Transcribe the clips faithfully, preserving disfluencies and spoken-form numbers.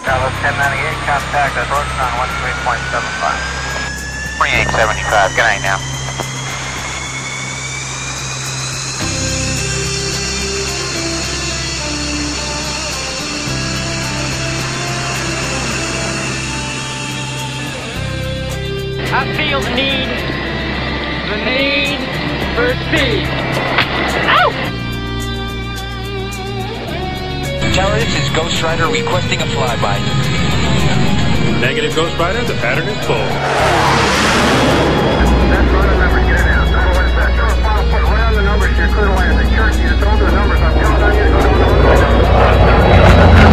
Dallas ten ninety-eight, contact approach on one three point seven five. twenty-eight seventy-five, good night now. I feel the need, the need for speed. Ow! Tower, this is Ghost Rider requesting a flyby. Negative, Ghost Rider, the pattern is full. That's right, remember, get it out. What is that? Sure, final put right on the numbers here, clear the landing. Cherokee, just hold the numbers. I'm counting on you to go down the runway.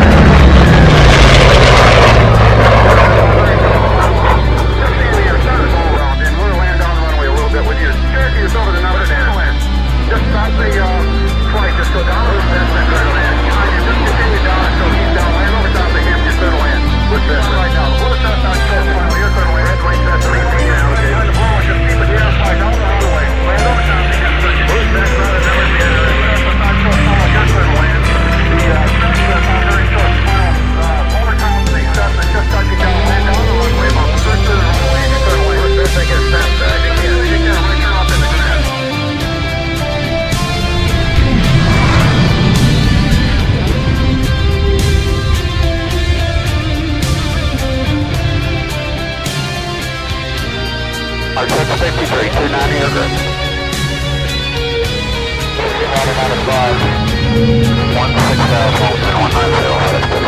Just stop the uh, flight, just go down the that's that clear to land. Behind you, just continue down until he's down, land over top of him, just clear to land. With this right now. Blue test on short final, you're clear to land. Red white test on eighteen now. Behind the blue, just keep it here, fly down the runway. Land over top of him, just blue test on the number here. Red test on short final, you're clear to land. The uh, test test on very short final, uh, over top of the Cessna, just touching down, land down the runway. About the first to the runway, you're clear to land. With this, I get set. I think you can, you can right turn off in the grass. Our six fifty-three, two ninety, you're good. one six thousand, one nine zero.